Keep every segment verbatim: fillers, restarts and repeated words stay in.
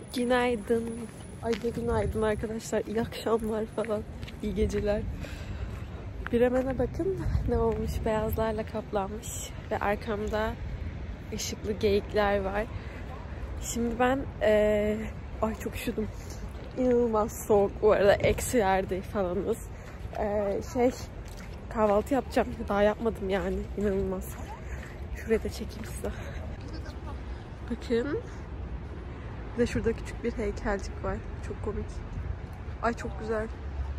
Günaydın. Ay ne günaydın arkadaşlar. İyi akşamlar falan. İyi geceler. Bremen'e bakın ne olmuş. Beyazlarla kaplanmış. Ve arkamda ışıklı geyikler var. Şimdi ben ee... ay çok üşüdüm. İnanılmaz soğuk bu arada. Eksilerde falanız. Ee, şey kahvaltı yapacağım. Daha yapmadım yani. İnanılmaz. Şuraya da çekeyim size. Bakın. Bir de şurada küçük bir heykelcik var. Çok komik. Ay çok güzel.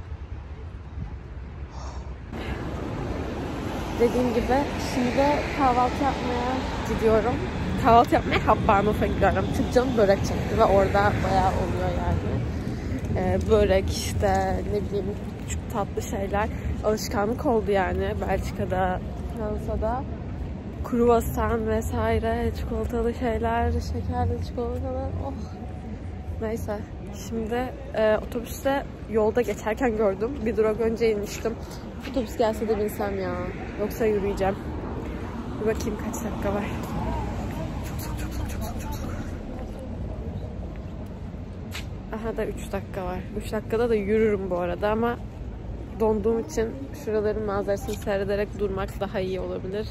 Dediğim gibi şimdi kahvaltı yapmaya gidiyorum. Kahvaltı yapmaya Hauptbahnhof'a gidiyorum. Çünkü canım börek çekti ve orada bayağı oluyor yani. Ee, börek işte ne bileyim küçük tatlı şeyler. Alışkanlık oldu yani Belçika'da, Fransa'da. Kruvasan vesaire, çikolatalı şeyler, şekerli çikolatalar. Oh. Neyse. Şimdi e, otobüste yolda geçerken gördüm. Bir durak önce inmiştim. Otobüs gelse de binsem ya. Yoksa yürüyeceğim. Bir bakayım kaç dakika var. Çok soğuk, çok soğuk, çok soğuk, çok soğuk. Aha da üç dakika var. üç dakikada da yürürüm bu arada ama donduğum için şuraların manzarasını seyrederek durmak daha iyi olabilir.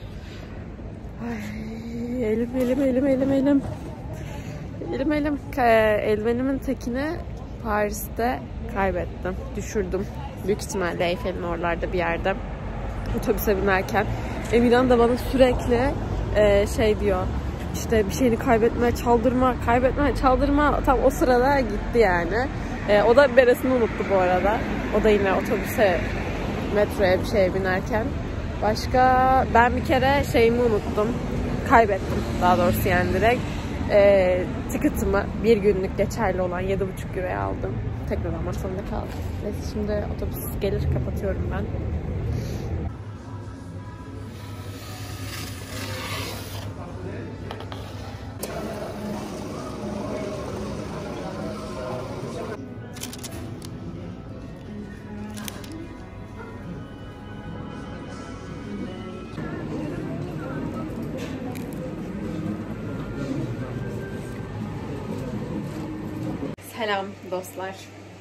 Ay, elim elim elim elim elim. Elim elim. Elmenimin tekini Paris'te kaybettim. Düşürdüm. Büyük ihtimalle Eyfel'in oralarda bir yerde. Otobüse binerken. Emirhan da bana sürekli e, şey diyor. İşte bir şeyini kaybetme, çaldırma, kaybetme, çaldırma. Tam o sırada gitti yani. E, o da beresini unuttu bu arada. O da yine otobüse, metroya bir şeye binerken. Başka ben bir kere şeyimi unuttum. Kaybettim daha doğrusu yani direkt. E, ticket'ımı bir günlük geçerli olan yedi buçuk euroya aldım. Tekrar almak zorunda kaldım. Neyse şimdi otobüs gelir kapatıyorum ben. Selam dostlar.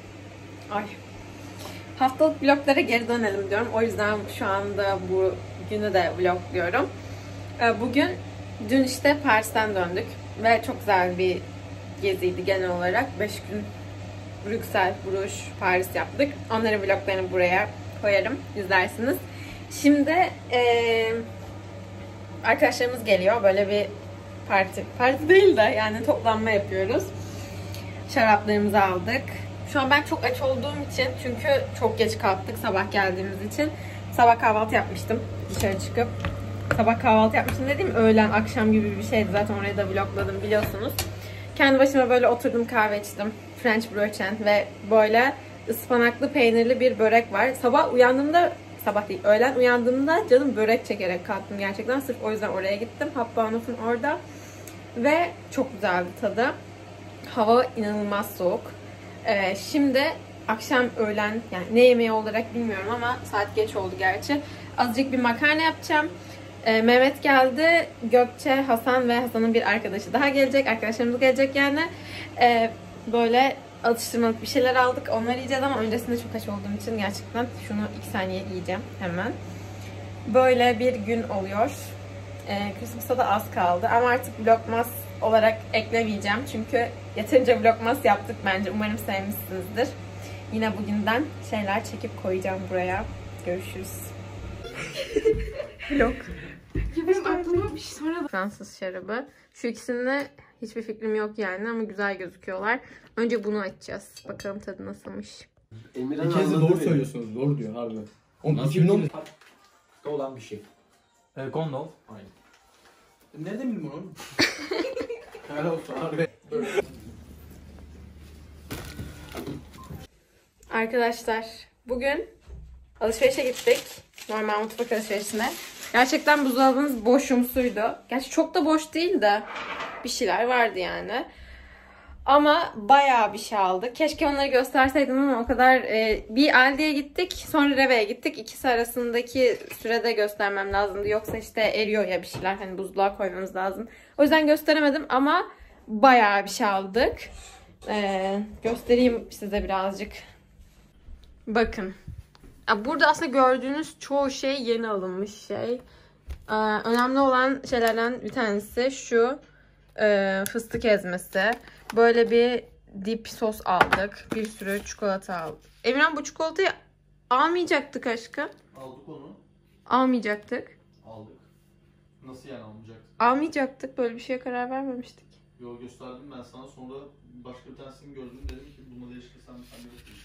Ay. Haftalık vloglara geri dönelim diyorum. O yüzden şu anda bu günü de vlogluyorum. Bugün, dün işte Paris'ten döndük. Ve çok güzel bir geziydi genel olarak. beş gün Brüksel, Bruges, Paris yaptık. Onların vloglarını buraya koyarım. İzlersiniz. Şimdi ee, arkadaşlarımız geliyor. Böyle bir parti. Parti değil de yani toplanma yapıyoruz. Şaraplarımızı aldık. Şu an ben çok aç olduğum için, çünkü çok geç kalktık sabah geldiğimiz için. Sabah kahvaltı yapmıştım dışarı çıkıp. Sabah kahvaltı yapmıştım dediğim öğlen akşam gibi bir şeydi. Zaten orayı da vlogladım biliyorsunuz. Kendi başıma böyle oturdum, kahve içtim. French brötchen ve böyle ıspanaklı peynirli bir börek var. Sabah uyandığımda, sabah değil öğlen uyandığımda canım börek çekerek kalktım gerçekten. Sırf o yüzden oraya gittim. Hauptbahnhof'un orada. Ve çok güzeldi tadı. Hava inanılmaz soğuk. Ee, şimdi akşam öğlen yani ne yemeği olarak bilmiyorum ama saat geç oldu gerçi. Azıcık bir makarna yapacağım. Ee, Mehmet geldi. Gökçe, Hasan ve Hasan'ın bir arkadaşı daha gelecek. Arkadaşlarımız gelecek yani. Ee, böyle atıştırmalık bir şeyler aldık. Onları yiyeceğiz ama öncesinde çok aç olduğum için gerçekten şunu iki saniye yiyeceğim hemen. Böyle bir gün oluyor. Ee, Christmas'a da az kaldı ama artık vlogmas olarak eklemeyeceğim. Çünkü yeterince vlogmas yaptık bence. Umarım sevmişsinizdir. Yine bugünden şeyler çekip koyacağım buraya. Görüşürüz. Vlog. Benim aklıma bir şey sonra da... Fransız şarabı. Şu ikisinde hiçbir fikrim yok yani ama güzel gözüküyorlar. Önce bunu açacağız. Bakalım tadı nasılmış. İkiniz de doğru söylüyorsunuz. Doğru diyor harbi. Oğlum iki bin on olan bir şey. E, Gondol. Aynen. Nereden bildim onu? Helal olsun harbi. Arkadaşlar bugün alışverişe gittik. Normal mutfak alışverişine. Gerçekten buzdolabımız boşumsuydu. Gerçi çok da boş değil de bir şeyler vardı yani. Ama bayağı bir şey aldık. Keşke onları gösterseydim ama o kadar... E, bir Aldi'ye gittik, sonra Reve'ye gittik. İkisi arasındaki sürede göstermem lazımdı. Yoksa işte eriyor ya bir şeyler. Hani buzluğa koymamız lazım. O yüzden gösteremedim ama bayağı bir şey aldık. Ee, göstereyim size birazcık. Bakın. Burada aslında gördüğünüz çoğu şey yeni alınmış şey. Ee, önemli olan şeylerden bir tanesi şu e, fıstık ezmesi. Böyle bir dip sos aldık. Bir sürü çikolata aldık. Emirhan, bu çikolatayı almayacaktık aşkım. Aldık onu. Almayacaktık. Aldık. Nasıl yani almayacaktık? Almayacaktık. Böyle bir şeye karar vermemiştik. Yol gösterdim ben sana, sonra başka bir tanesini gördüm, dedim ki bunu değiştirsem sen de yapayım.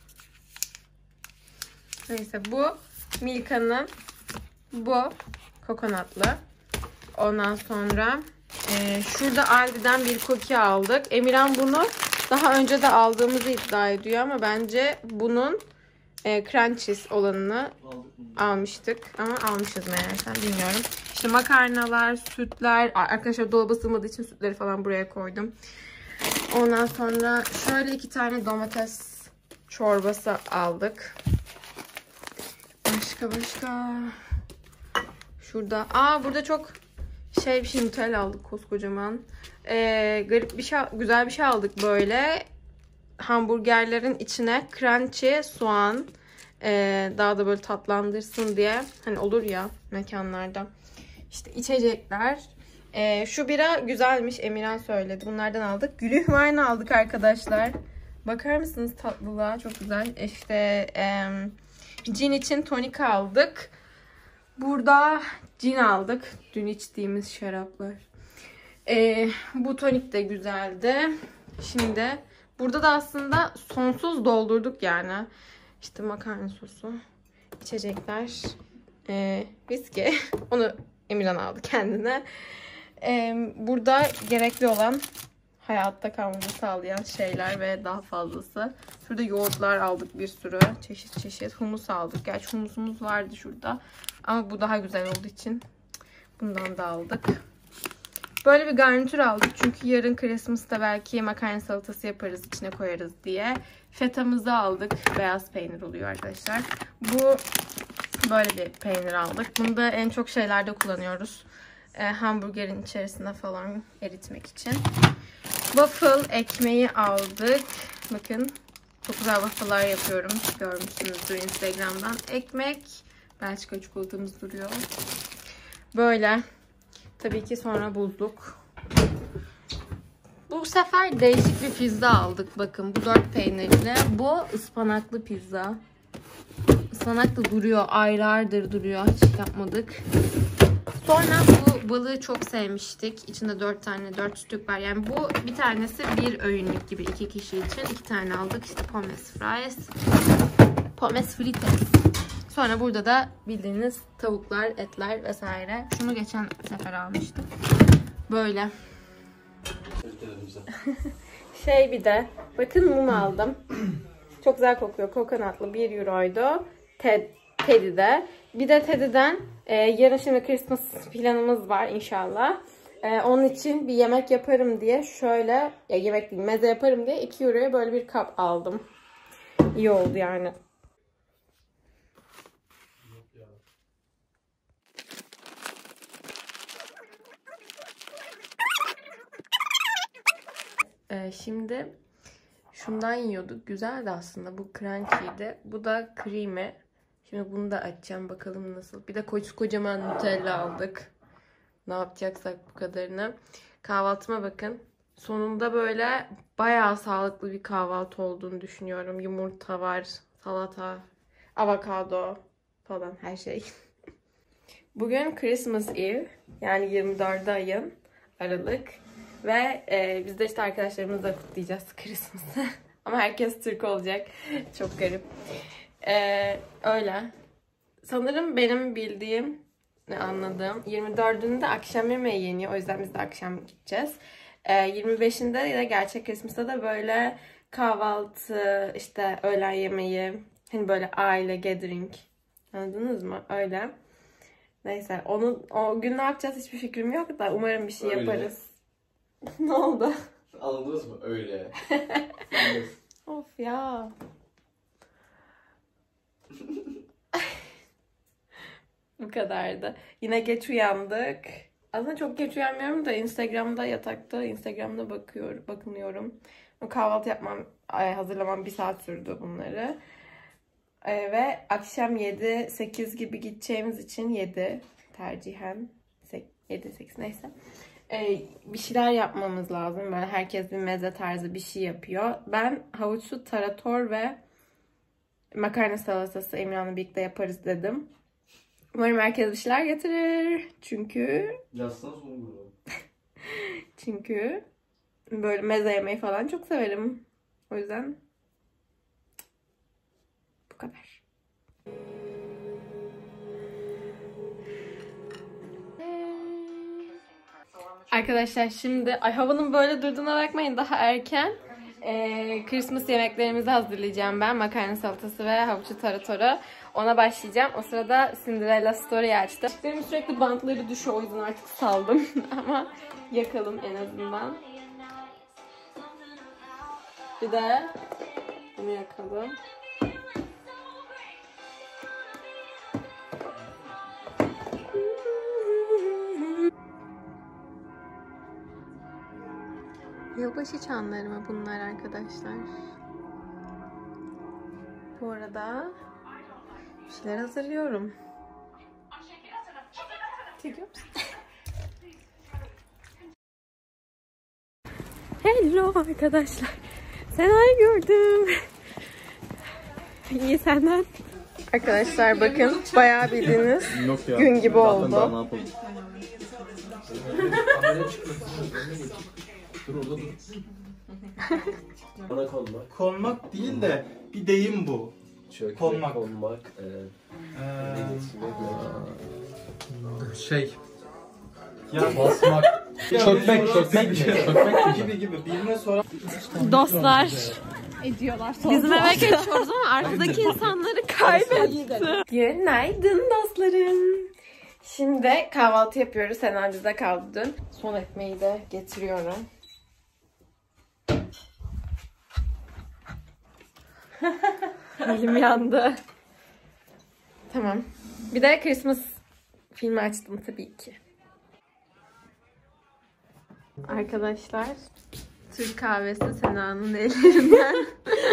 Neyse, bu Milka'nın, bu kokonatlı. Ondan sonra e, şurada Aldi'den bir cookie aldık. Emirhan bunu daha önce de aldığımızı iddia ediyor ama bence bunun e, crunchies olanını Aldık bunu. almıştık ama almışız meğersem, bilmiyorum. İşte makarnalar, sütler, arkadaşlar dolaba sığmadığı için sütleri falan buraya koydum. Ondan sonra şöyle iki tane domates çorbası aldık. Başka başka. Şurada. Aa, burada çok şey bir şey, Nutella aldık koskocaman. Ee, garip bir şey, güzel bir şey aldık böyle. Hamburgerlerin içine crunchy soğan, ee, daha da böyle tatlandırsın diye. Hani olur ya mekanlarda. İşte içecekler. Ee, şu bira güzelmiş, Emirhan söyledi. Bunlardan aldık. Glühwein aldık arkadaşlar. Bakar mısınız tatlılığa? Çok güzel. İşte e, cin için tonik aldık. Burada cin aldık. Dün içtiğimiz şaraplar. Ee, bu tonik de güzeldi. Şimdi burada da aslında sonsuz doldurduk yani. İşte makarna sosu, içecekler, e, viski. Onu Emirhan aldı kendine. Ee, burada gerekli olan, hayatta kalmamızı sağlayan şeyler ve daha fazlası. Şurada yoğurtlar aldık bir sürü. Çeşit çeşit. Humus aldık. Gerçi humusumuz vardı şurada. Ama bu daha güzel olduğu için bundan da aldık. Böyle bir garnitür aldık. Çünkü yarın Christmas'ta belki makarna salatası yaparız, içine koyarız diye. Fetamızı aldık. Beyaz peynir oluyor arkadaşlar. Bu böyle bir peynir aldık. Bunu da en çok şeylerde kullanıyoruz. E, hamburgerin içerisine falan eritmek için. Waffle ekmeği aldık. Bakın çok güzel waffle'lar yapıyorum. Görmüşsünüzdür Instagram'dan. Ekmek. Belçika çikolatamız duruyor. Böyle. Tabii ki sonra bulduk. Bu sefer değişik bir pizza aldık. Bakın bu dört peynirli. Bu ıspanaklı pizza. Ispanak da duruyor. Aylardır duruyor. Hiç yapmadık. Sonra bu balığı çok sevmiştik. İçinde dört tane, dört stück var. Yani bu bir tanesi bir öğünlük gibi iki kişi için. iki tane aldık. İşte pommes fries. Pommes frites. Sonra burada da bildiğiniz tavuklar, etler vesaire. Şunu geçen sefer almıştım. Böyle. Şey bir de bakın mum aldım. Çok güzel kokuyor. Kokonatlı bir euroydu. Ted, Teddy'de. Bir de Teddy'den e, yarın şimdi Christmas planımız var inşallah. E, onun için bir yemek yaparım diye şöyle, ya yemek değil meze yaparım diye iki euroya böyle bir kap aldım. İyi oldu yani. Ee, şimdi şundan yiyorduk. Güzeldi aslında. Bu crunchy'ydi. Bu da creamy. Şimdi bunu da açacağım. Bakalım nasıl. Bir de kocaman Nutella aldık. Ne yapacaksak bu kadarını. Kahvaltıma bakın. Sonunda böyle bayağı sağlıklı bir kahvaltı olduğunu düşünüyorum. Yumurta var, salata, avokado falan her şey. Bugün Christmas Eve. Yani yirmi dördü ayın Aralık. Ve e, biz de işte arkadaşlarımızla kutlayacağız Christmas'ı. Ama herkes Türk olacak. Çok garip. E, öyle. Sanırım benim bildiğim, anladığım yirmi dördünde akşam yemeği yeniyor. O yüzden biz de akşam gideceğiz. E, yirmi beşinde de gerçek Christmas'ta da böyle kahvaltı, işte öğlen yemeği, hani böyle aile gathering. Anladınız mı? Öyle. Neyse. Onu, o gün ne yapacağız hiçbir fikrim yok da umarım bir şey öyle yaparız. Ne oldu? Anladınız mı? Öyle. Of ya. Bu kadardı. Yine geç uyandık. Aslında çok geç uyanmıyorum da Instagram'da yatakta Instagram'da bakıyor, bakınıyorum. O kahvaltı yapmam, hazırlamam bir saat sürdü bunları. Ee, ve akşam yedi sekiz gibi gideceğimiz için yedi tercihen yedi sekiz neyse. Ee, bir şeyler yapmamız lazım. Böyle herkes bir meze tarzı bir şey yapıyor. Ben havuçlu tarator ve makarna salatası Emirhan'la birlikte yaparız dedim. Umarım herkes bir şeyler getirir. Çünkü Yazsana sonu burada. çünkü böyle meze yemeyi falan çok severim. O yüzden bu kadar. Arkadaşlar şimdi ay havanın böyle durduğuna bakmayın, daha erken. Ee, Christmas yemeklerimizi hazırlayacağım ben. Makarna salatası ve havuçlu taratoru. Ona başlayacağım. O sırada Cinderella Story açtı. Benim sürekli bantları düşüyor, o yüzden artık saldım. Ama yakalım en azından. Bir de bunu yakalım. Yılbaşı çanları mı bunlar arkadaşlar? Bu arada bir şeyler hazırlıyorum. Çekiyor musun? Hello arkadaşlar. Sena'yı gördüm. İyi senden. Arkadaşlar bakın bayağı bildiğiniz gün gibi oldu. Dur orada dur. Bana konmak. Konmak değil de bir deyim bu. Çökmek, Konmak. konmak. E, Ee, iletişime geçmek. Şey. ya Basmak. Çökmek, çökmek mi? Çökmek mi? gibi gibi birine soran Dostlar. Bizim eve geçiyoruz ama arkadaki insanları kaybettik. Günaydın dostlarım. Şimdi kahvaltı yapıyoruz. Sena bizde kaldı dün. Son ekmeği de getiriyorum. Elim yandı. Tamam. Bir de Christmas filmi açtım tabii ki. Arkadaşlar, Türk kahvesi Sena'nın ellerinden.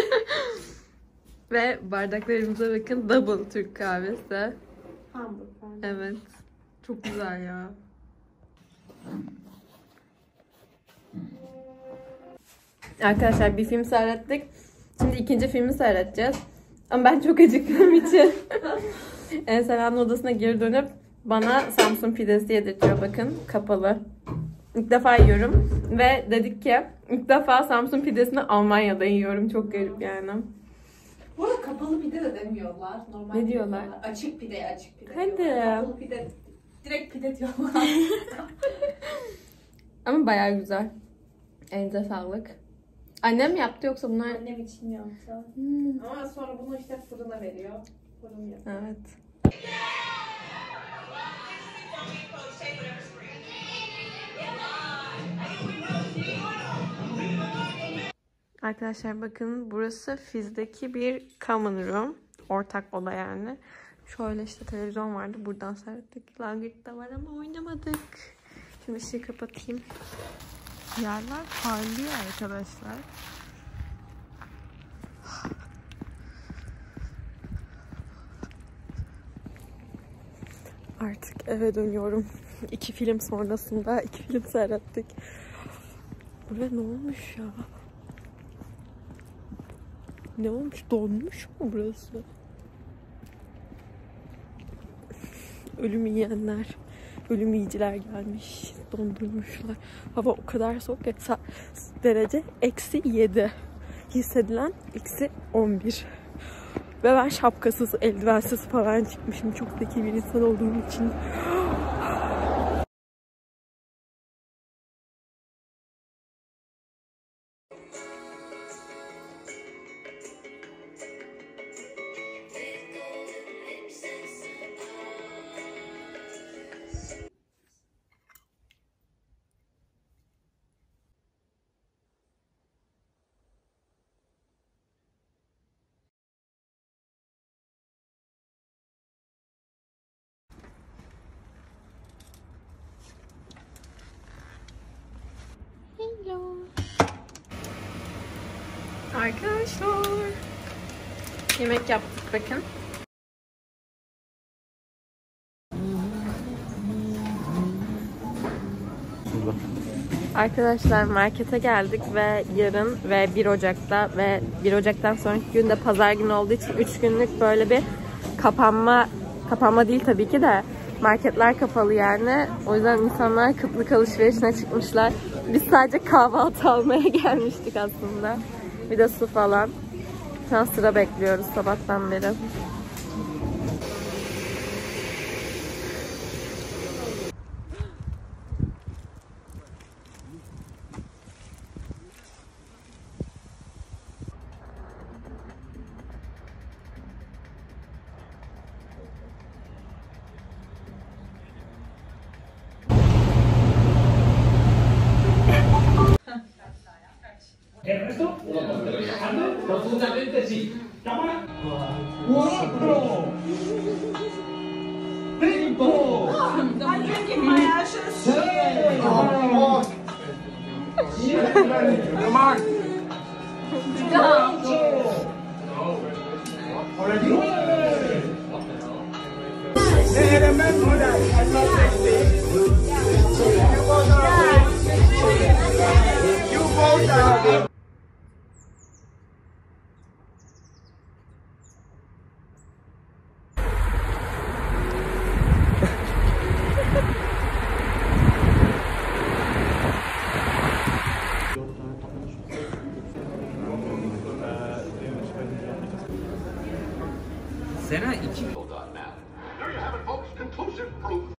Ve bardaklarımıza bakın, double Türk kahvesi. Evet. Çok güzel ya. Arkadaşlar bir film seyrettik. Şimdi ikinci filmi seyredeceğiz. Ama ben çok acıktığım için Sena'nın odasına geri dönüp bana Samsun pidesi yedirtiyor. Bakın kapalı. İlk defa yiyorum. Ve dedik ki ilk defa Samsun pidesini Almanya'da yiyorum. Çok garip yani. Bu arada kapalı pide de demiyorlar. Normal Ne diyorlar? Açık pide, açık pide Hadi. diyorlar. Kapalı pide, direkt pide diyorlar. Ama bayağı güzel. Elinize sağlık. Annem mi yaptı yoksa bunlar? Annem için yaptı. Hmm. Ama sonra bunu işte fırına veriyor. Fırın yapıyor. Evet. Arkadaşlar bakın, burası Fizdeki bir common room. Ortak oda yani. Şöyle işte televizyon vardı. Buradan seyrettik. Langırt da var ama oynamadık. Şimdi ışığı kapatayım. Yerler parlıyor arkadaşlar. Artık eve dönüyorum. İki film sonrasında iki film seyrettik. Buraya ne olmuş ya? Ne olmuş? Donmuş mu burası? Ölüm yiyenler, ölüm yiyiciler gelmiş. Dondurmuşlar. Hava o kadar soğuk ki derece eksi yedi. Hissedilen eksi on bir. Ve ben şapkasız, eldivensiz falan çıkmışım. Çok zeki bir insan olduğum için. Arkadaşlar yemek yaptık bakın. Arkadaşlar markete geldik ve yarın ve bir Ocak'ta ve bir Ocak'tan sonraki gün de pazar günü olduğu için üç günlük böyle bir kapanma kapanma değil tabii ki de marketler kapalı yani. O yüzden insanlar kıtlık alışverişine çıkmışlar. Biz sadece kahvaltı almaya gelmiştik aslında. Bir de su falan. Şu an sıra bekliyoruz sabahtan beri. El resto, profundamente sí. Cámara. Cuatro. Cinco. I'm drinking my ashes. Seis. Siete. Come on. Ocho. Nueve. And remember that I'm not sixty. You go down. You go down. Sena iki